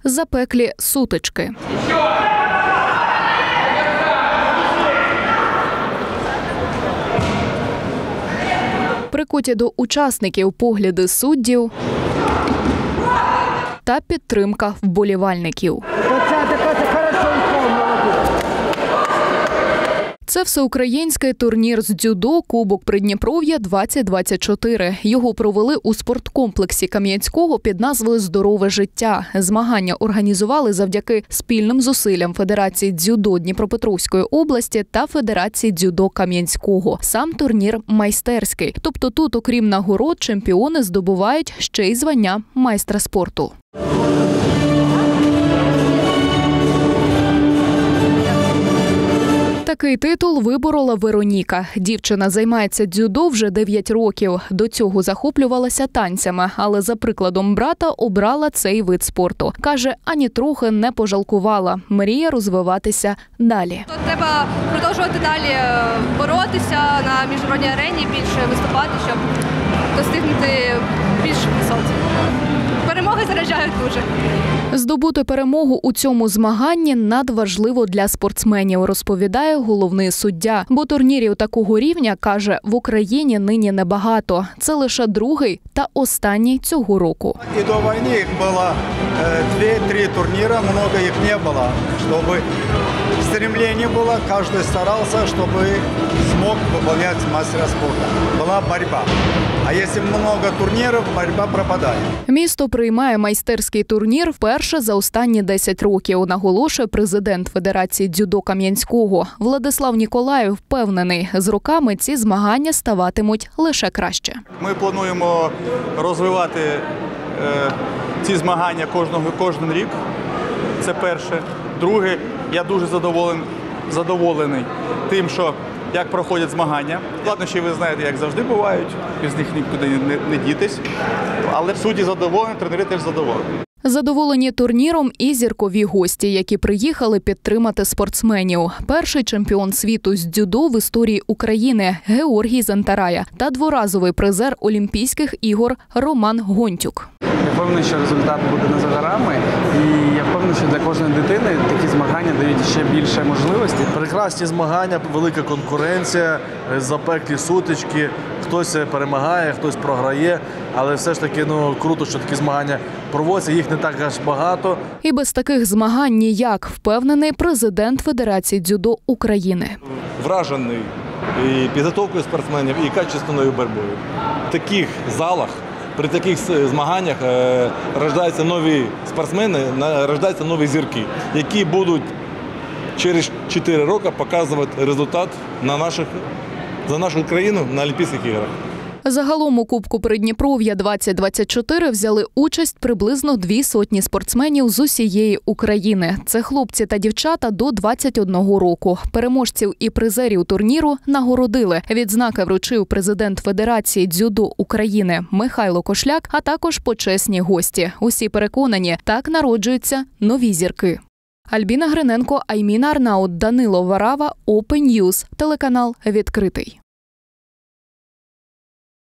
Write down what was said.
Запеклі сутички. Прикуті до учасників погляди суддів та підтримка вболівальників. Це всеукраїнський турнір з дзюдо «Кубок Придніпров'я-2024». Його провели у спорткомплексі Кам'янського під назвою «Здорове життя». Змагання організували завдяки спільним зусиллям Федерації дзюдо Дніпропетровської області та Федерації дзюдо Кам'янського. Сам турнір майстерський. Тобто тут, окрім нагород, чемпіони здобувають ще й звання майстра спорту. Такий титул виборола Вероніка. Дівчина займається дзюдо вже 9 років. До цього захоплювалася танцями, але за прикладом брата обрала цей вид спорту. Каже, ані трохи не пожалкувала. Мріє розвиватися далі. Треба продовжувати далі боротися на міжнародній арені, більше виступати, щоб достигнути більших висот. Перемоги заряджають дуже. Здобути перемогу у цьому змаганні надважливо для спортсменів, розповідає головний суддя. Бо турнірів такого рівня, каже, в Україні нині небагато. Це лише другий та останній цього року. І до війни їх було 2-3 турніри, багато їх не було. Щоб стремлення було, кожен старався, щоб змог виконувати майстра спорту. Була боротьба. А якщо багато турнірів, боротьба пропадає. Місто приймає майстерський турнір вперше за останні 10 років, наголошує президент Федерації дзюдо Кам'янського. Владислав Ніколаєв впевнений, з роками ці змагання ставатимуть лише краще. Ми плануємо розвивати ці змагання кожен рік. Це перше. Друге, я дуже задоволений тим, що як проходять змагання. Складнощі, ви знаєте, як завжди бувають, без них нікуди не дітись. Але судді задоволені, тренери теж задоволені. Задоволені турніром і зіркові гості, які приїхали підтримати спортсменів. Перший чемпіон світу з дзюдо в історії України Георгій Зантарая та дворазовий призер Олімпійських ігор Роман Гонтюк. Я впевнений, що результат буде не за горами, і я впевнений, що для кожної дитини такі змагання дають ще більше можливостей. Прекрасні змагання, велика конкуренція, запеклі сутички, хтось перемагає, хтось програє, але все ж таки круто, що такі змагання проводяться, їх не так аж багато. І без таких змагань ніяк, впевнений президент Федерації дзюдо України. Вражений і підготовкою спортсменів, і качественною боротьбою. В таких залах, при таких змаганнях рождаються нові спортсмени, рождаються нові зірки, які будуть через 4 роки показувати результат за нашу країну на Олімпійських іграх. Загалом у Кубку Придніпров'я-2024 взяли участь приблизно 200 спортсменів з усієї України. Це хлопці та дівчата до 21 року. Переможців і призерів турніру нагородили. Відзнаки вручив президент Федерації дзюдо України Михайло Кошляк, а також почесні гості. Усі переконані, так народжуються нові зірки. Альбіна Гриненко, Айміна Арнаут, Данило Варава, Open News, телеканал «Відкритий».